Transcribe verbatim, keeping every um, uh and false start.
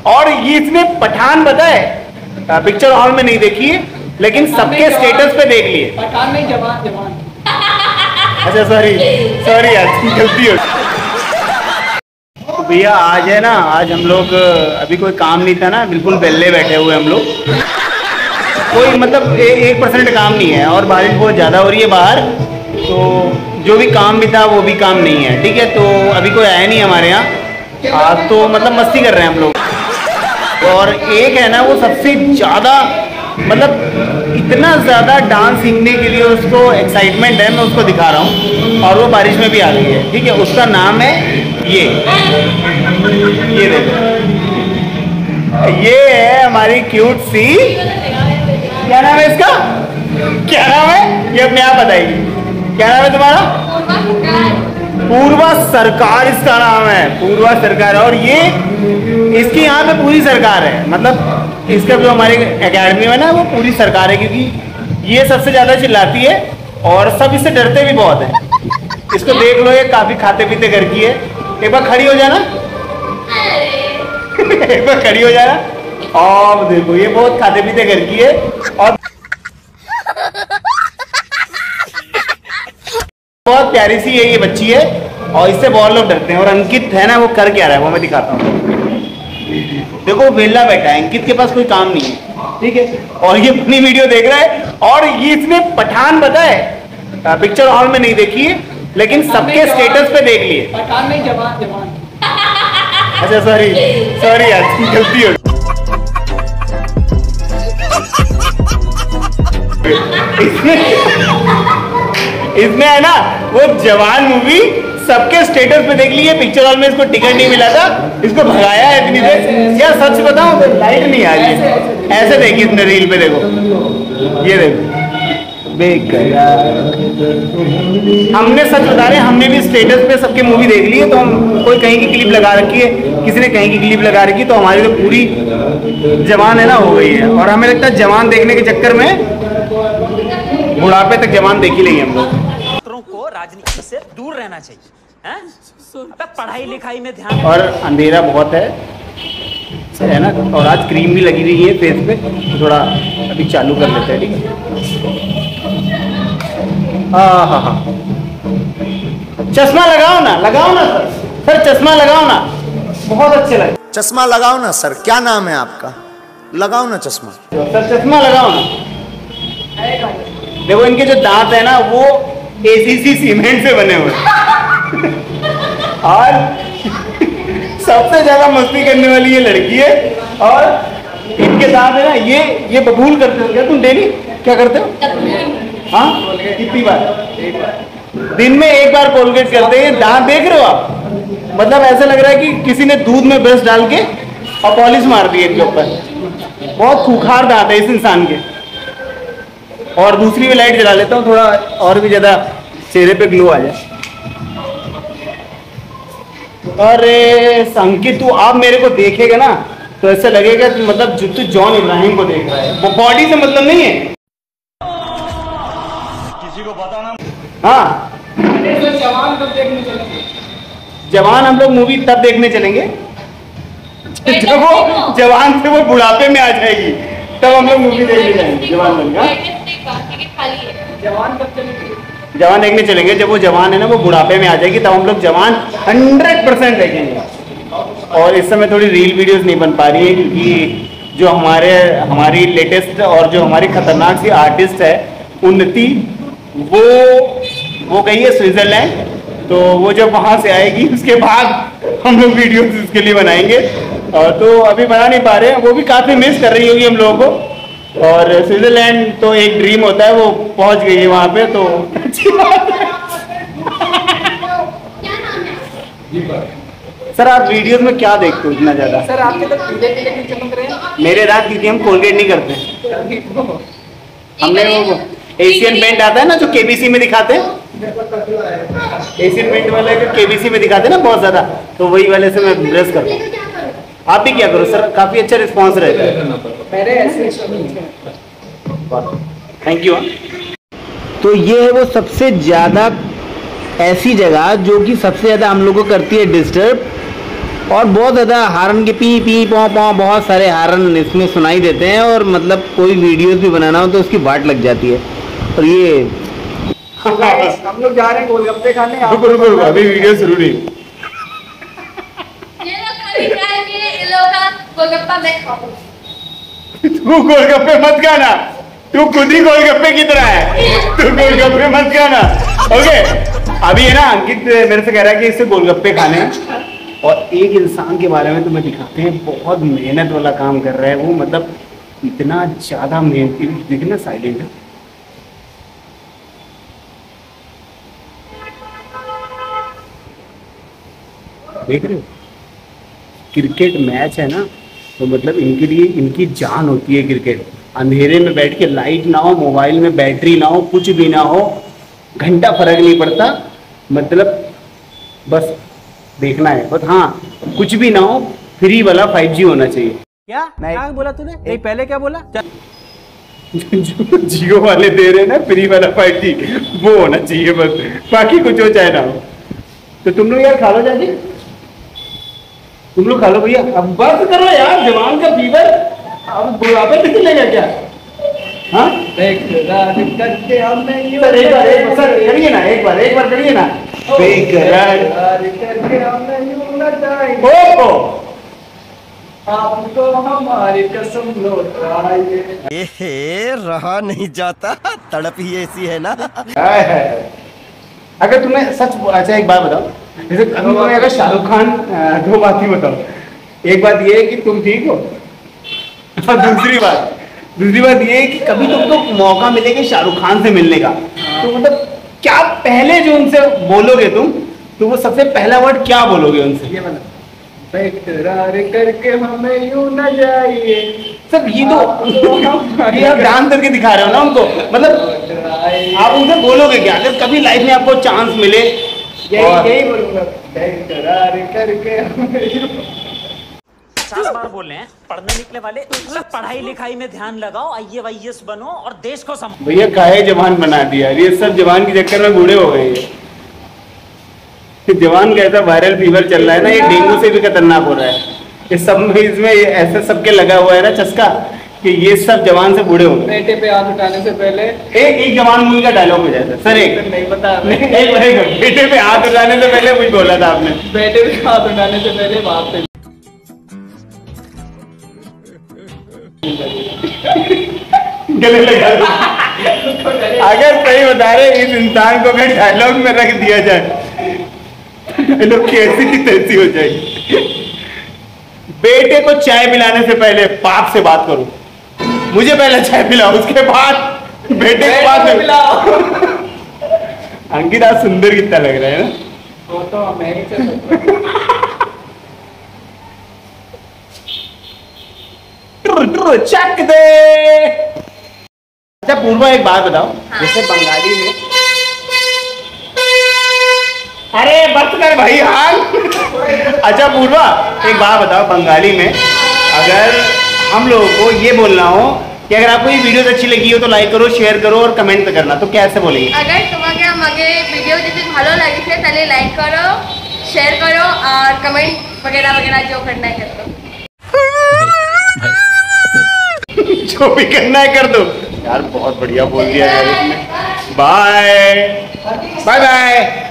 और ये इसने पठान बताए पिक्चर हॉल में नहीं देखी है, लेकिन सबके स्टेटस पे देख लिए। पठान नहीं, जवान जवान। अच्छा सॉरी सॉरी यार, गलती हो। तो भैया आज है ना, आज हम लोग अभी कोई काम नहीं था ना, बिल्कुल बेल्ले बैठे हुए हम लोग, कोई मतलब ए, एक परसेंट काम नहीं है और बारिश बहुत ज़्यादा हो रही है बाहर, तो जो भी काम भी था वो भी काम नहीं है। ठीक है, तो अभी कोई आया नहीं हमारे यहाँ आज, तो मतलब मस्ती कर रहे हैं हम लोग। और एक है ना वो सबसे ज़्यादा मतलब इतना ज़्यादा डांस सीखने के लिए उसको एक्साइटमेंट है, मैं उसको दिखा रहा हूँ और वो बारिश में भी आ गई है। ठीक है, उसका नाम है ये ये देखो, ये है हमारी क्यूट सी, क्या नाम है इसका, क्या नाम है ये अपने आप बताइए, क्या नाम है तुम्हारा? पूर्वा सरकार इसका नाम है, पूर्वा सरकार। और ये इसकी यहाँ पे पूरी सरकार है, मतलब इसका जो हमारे एकेडमी में ना वो पूरी सरकार है, क्योंकि ये सबसे ज्यादा चिल्लाती है और सब इससे डरते भी बहुत है। इसको देख लो, ये काफी खाते पीते घर की है। एक बार खड़ी हो जाना एक बार खड़ी हो जाना और देखो ये बहुत खाते पीते घर की है और बहुत प्यारी सी है ये बच्ची है और इससे बहुत लोग डरते हैं। और अंकित है ना, वो कर क्या रहा है वो मैं दिखाता हूँ। देखो वेला बैठा है, अंकित के पास कोई काम नहीं है। ठीक है, और ये अपनी वीडियो देख रहा है और ये इसने पठान बताए पिक्चर हॉल में नहीं देखी है, लेकिन सबके स्टेटस पे देख लिए। पठान नहीं, जवान जवान। अच्छा सॉरी सॉरी यार, गलती हो। इसमें है ना वो जवान मूवी सबके स्टेटस पे देख ली है। पिक्चर हॉल में इसको टिकट नहीं मिला था, इसको भगाया है इतनी देर। यार सच बताऊं तो लाइट नहीं आ रही, ऐसे देखिए इसने रील पे, देखो ये देखो बेकरार। हमने सच बता रहे हैं, हमने भी स्टेटस पे सबके मूवी देख ली है, तो हम कोई कहीं की क्लिप लगा रखी है, किसी ने कहीं की क्लिप लगा रखी, तो हमारी तो पूरी जवान है ना हो गई है। और हमें लगता है जवान देखने के चक्कर में बुढ़ापे तक जवान देख ही लेंगे हम लोग। को राजनीति से दूर रहना चाहिए, हैं? अबे पढ़ाई लिखाई में ध्यान। और अंधेरा बहुत है है ना, और आज क्रीम भी लगी रही है फेस पे, तो थोड़ा अभी चालू कर लेते हैं। ठीक है, हाँ हाँ हाँ, चश्मा लगाओ ना, लगाओ ना सर, सर चश्मा लगाओ ना, बहुत अच्छे लगे। चश्मा लगाओ ना सर, क्या नाम है आपका? लगाओ ना चश्मा। सर चश्मा लगाओ ना। देखो इनके जो दांत है ना वो एसीसी सीमेंट से बने हुए और सबसे ज्यादा मस्ती करने वाली ये लड़की है। और इनके दांत है ना, ये ये बबूल करते हो क्या तुम डेली? क्या करते हो? हाँ कितनी बार? दिन में एक बार कोलगेट करते हैं। दांत देख रहे हो आप, मतलब ऐसा लग रहा है कि किसी ने दूध में ब्रश डाल के और पॉलिश मार दी इनके ऊपर। बहुत खूंखार दांत है इस इंसान के। और दूसरी भी लाइट जला लेता हूँ, थोड़ा और भी ज्यादा चेहरे पे ग्लो आ जाए। अरे संकित, तू आप मेरे को देखेगा ना तो ऐसा लगेगा कि मतलब जो तू जॉन इब्राहिम को देख रहा है। वो बॉडी से मतलब नहीं है, किसी को बताना। हाँ जवान कब देखने चलेंगे? जवान हम लोग मूवी तब देखने चलेंगे जब वो जवान से वो बुढ़ापे में आ जाएगी, तब हम लोग मूवी देखने जाएंगे। जवान बनकर जवान कब चलेंगे? जवान देखने चलेंगे जब वो जवान है ना वो बुढ़ापे में आ जाएगी, तब हम लोग जवान हंड्रेड परसेंट देखेंगे। और इस समय थोड़ी रील वीडियोस नहीं बन पा रही है, क्योंकि जो हमारे हमारी लेटेस्ट और जो हमारी खतरनाक सी आर्टिस्ट है उन्नति, वो वो गई है स्विट्जरलैंड। तो वो जब वहाँ से आएगी उसके बाद हम लोग वीडियोस उसके लिए बनाएंगे। तो अभी बना नहीं पा रहे हैं, वो भी काफ़ी मिस कर रही होगी हम लोगों को। और स्विट्जरलैंड तो एक ड्रीम होता है, वो पहुंच गई है वहां पे, तो अच्छी बात है। सर आप वीडियोस में क्या देखते हो इतना ज्यादा? सर आपके तो पीले पीले क्यों चमक रहे हैं? मेरे रात की थी, हम कोलगेट नहीं करते। हमने वो एशियन पेंट आता है ना जो केबीसी में दिखाते हैं, एशियन पेंट वाले जो केबीसी में दिखाते हैं ना बहुत ज्यादा, तो वही वाले से मैं ब्रश करता हूँ। आप भी क्या करो सर, काफी अच्छा रिस्पॉन्स रहता है। Thank you. तो ये है वो सबसे ज्यादा ऐसी जगह जो कि सबसे ज्यादा हम लोग को करती है डिस्टर्ब, और बहुत ज़्यादा हारन के पी पी पौ पौ बहुत सारे हारन इसमें सुनाई देते हैं, और मतलब कोई वीडियोस भी बनाना हो तो उसकी बाट लग जाती है। और ये हम लोग जा रहे हैं गोलगप्पे खाने। रुको रुको रुको, अभी वीडियो शुरू नहीं। ये लोग खाली खाएंगे, इन लोगों का गोलगप्पा मैं खाऊंगी। तू गोलगप्पे मत खाना, तू खुद ही गोलगप्पे की तरह है, तू गोलगप्पे मत खाना। ओके, अभी है ना अंकित मेरे से कह रहा है कि इससे गोलगप्पे खाने हैं, और एक इंसान के बारे में तुम्हें दिखाते हैं, बहुत मेहनत वाला काम कर रहा है वो, मतलब इतना ज्यादा मेहनती। देखना साइलेंट है, देख रहे हो? क्रिकेट मैच है ना, तो मतलब इनके लिए इनकी जान होती है क्रिकेट। अंधेरे में बैठ के, लाइट ना हो, मोबाइल में बैटरी ना हो, कुछ भी ना हो, घंटा फर्क नहीं पड़ता, मतलब बस देखना है बस। हाँ, कुछ भी ना हो, फ्री वाला फाइव जी होना चाहिए। क्या क्या बोला तूने? नहीं, पहले क्या बोला? जो जियो वाले दे रहे हैं ना फ्री वाला फाइव जी, वो होना चाहिए बस, बाकी कुछ हो चाहे ना हो। तो तुम लोग यार खा लो जाके, तुम लोग खा लो भैया, अब बस करो यार, जवान का फीवर अब बुढ़ापे तक चलेगा क्या? हाँ करके हमने यूं सर एक बार एक सर करिए ना, एक बार एक बार करिए ना। बेकरार करके हमने यूं न जाएंगे, ओ ओ आपको हमारी कसम लौटाएंगे। ए, रहा नहीं जाता, तड़प ही ऐसी है ना। हाय हाय। अगर तुम्हें सच, अच्छा एक बात बताओ, जैसे अभी तुम्हें अगर शाहरुख खान, दो बात ही बताओ। एक बात ये है कि तुम ठीक हो, और दूसरी बात दूसरी बात ये है कि कभी तुमको मौका मिलेगा शाहरुख खान से मिलने का, तो मतलब क्या पहले जो उनसे बोलोगे तुम, तो वो सबसे पहला वर्ड क्या बोलोगे उनसे? ये मतलब बेकरार करके हमें यूं न जाइए। सब ये तो ये आप डांस करके दिखा रहे हो ना उनको, मतलब आप उनसे बोलोगे क्या अगर कभी लाइफ में आपको चांस मिले? यही यही बोलूंगा, बेकरार करके हमें। पचास बार बोल रहे हैं, पढ़ने निकले वाले सब पढ़ाई लिखाई में ध्यान लगाओ, आई ए वाई एस बनो और देश को संभालो। भैया काहे जवान बना दिया, ये सब जवान के चक्कर में बूढ़े हो गए। ये जवान का ऐसा वायरल फीवर चल रहा है ना, ये डेंगू से भी खतरनाक हो रहा है। ये सब में इसमें ऐसे सबके लगा हुआ है ना चस्का, कि ये सब जवान से बूढ़े हो गए। बेटे पे हाथ उठाने से पहले एक एक जवान मूवी का डायलॉग हो जाता है सर, एक नहीं बता नहीं, एक एक बेटे पे हाथ उठाने से पहले कुछ बोला था आपने। बेटे पे हाथ उठाने से पहले बाप पे। गले लगा दो। अगर सही बता रहे, इस इंसान को अगर डायलॉग में रख दिया जाए, डायलॉग कैसी की तैसी हो जाएगी। बेटे को चाय पिलाने से पहले बाप से बात करो, मुझे पहले चाय पिलाओ, उसके बाद बेटे को बात में पिलाओ। अंकित आज सुंदर कितना लग रहा है ना, वो तो मैं ही चल सकता। चक दे। अच्छा पूर्वा एक बात बताओ, जैसे बंगाली में, अरे बस कर भाई हाल। अच्छा पूर्वा एक बात बताओ, बंगाली में अगर हम लोगों को ये बोलना हो कि अगर आपको ये वीडियो अच्छी लगी हो तो लाइक करो, शेयर करो और कमेंट करना, तो कैसे बोलेंगे? अगर तुम्हें आगे वीडियो যদি ভালো লাগিছে তাহলে লাইক করো, শেয়ার করো और कमेंट वगैरह वगैरह जो करना है कर दो। जो भी करना है कर दो यार, बहुत बढ़िया बोल दिया यार इसने। Bye bye bye.